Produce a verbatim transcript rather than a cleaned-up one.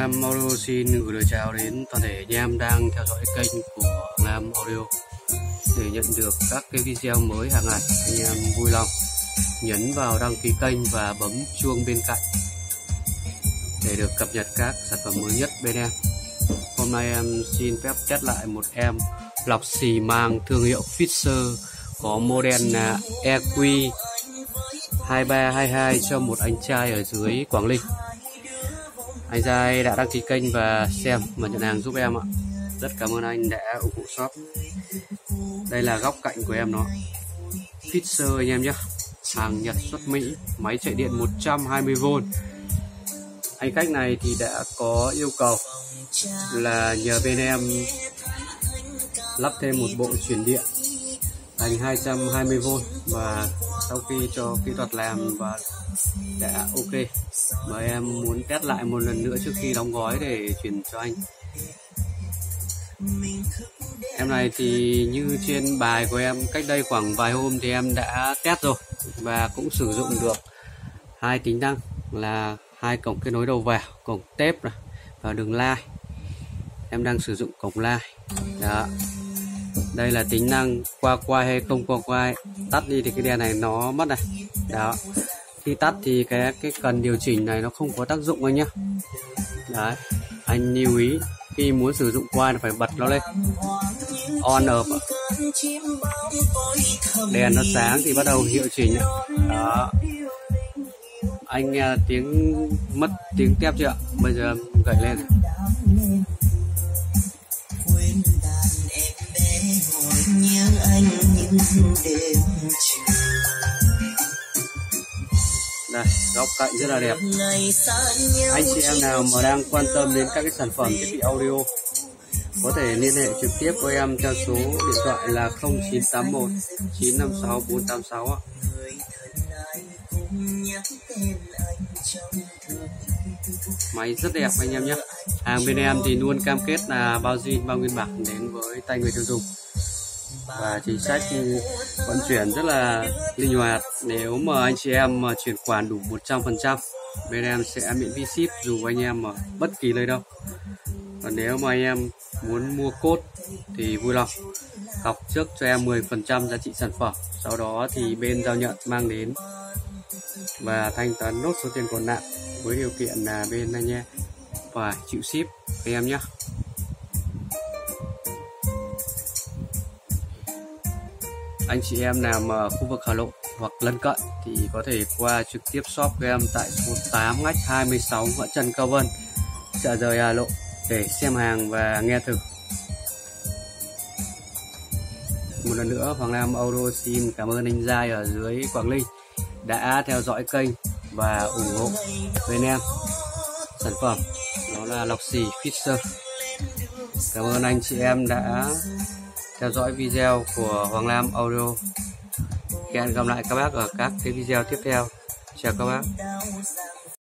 Lam Audio xin gửi lời chào đến toàn thể anh em đang theo dõi kênh của Hoàng Lam Audio. Để nhận được các cái video mới hàng ngày, anh em vui lòng nhấn vào đăng ký kênh và bấm chuông bên cạnh để được cập nhật các sản phẩm mới nhất bên em. Hôm nay em xin phép test lại một em lọc xì màng thương hiệu Fisher có model là E Q hai ba hai hai cho một anh trai ở dưới Quảng Ninh. Anh trai đã đăng ký kênh và xem và nhận hàng giúp em ạ. Rất cảm ơn anh đã ủng hộ shop. Đây là góc cạnh của em nó, Fisher anh em nhé, hàng Nhật xuất Mỹ, máy chạy điện một trăm hai mươi vôn. Anh khách này thì đã có yêu cầu là nhờ bên em lắp thêm một bộ truyền điện thành hai trăm hai mươi vôn, và sau khi cho kỹ thuật làm và đã ok, mà em muốn test lại một lần nữa trước khi đóng gói để chuyển cho anh. Em này thì như trên bài của em cách đây khoảng vài hôm thì em đã test rồi và cũng sử dụng được hai tính năng là hai cổng kết nối đầu vào, cổng tép này và đường line. Em đang sử dụng cổng line. Đó. Đây là tính năng qua quay hay không qua quay. Tắt đi thì cái đèn này nó mất này. Đó. Khi tắt thì cái cái cần điều chỉnh này nó không có tác dụng anh nhá. Đấy. Anh lưu ý khi muốn sử dụng quay là phải bật nó lên, on off. Đèn nó sáng thì bắt đầu hiệu chỉnh. Đó. Anh nghe tiếng mất tiếng tép chưa ạ? Bây giờ gậy lên này. Đây, góc cạnh rất là đẹp. Anh chị em nào mà đang quan tâm đến các cái sản phẩm thiết bị audio có thể liên hệ trực tiếp với em theo số điện thoại là không chín tám một chín năm sáu bốn tám sáu ạ. Máy rất đẹp anh em nhé. Hàng bên em thì luôn cam kết là bao zin bao nguyên bản đến với tay người tiêu dùng, và chính sách vận chuyển rất là linh hoạt. Nếu mà anh chị em mà chuyển khoản đủ một trăm phần trăm, bên em sẽ miễn phí ship dù anh em ở bất kỳ nơi đâu. Còn nếu mà anh em muốn mua cốt thì vui lòng cọc trước cho em mười phần trăm giá trị sản phẩm, sau đó thì bên giao nhận mang đến và thanh toán nốt số tiền còn lại, với điều kiện là bên anh em phải chịu ship anh em nhé. Anh chị em nào mà ở khu vực Hà Nội hoặc lân cận thì có thể qua trực tiếp shop của em tại số tám ngách hai mươi sáu Võ Trần Cao Vân, Chợ Rời Hà Nội để xem hàng và nghe thử. Một lần nữa, Hoàng Lam Audio xin cảm ơn anh Giai ở dưới Quảng Ninh đã theo dõi kênh và ủng hộ bên em. Sản phẩm đó là lọc xì Fisher. Cảm ơn anh chị em đã theo dõi video của Hoàng Lam Audio. Hẹn gặp lại các bác ở các cái video tiếp theo. Chào các bác.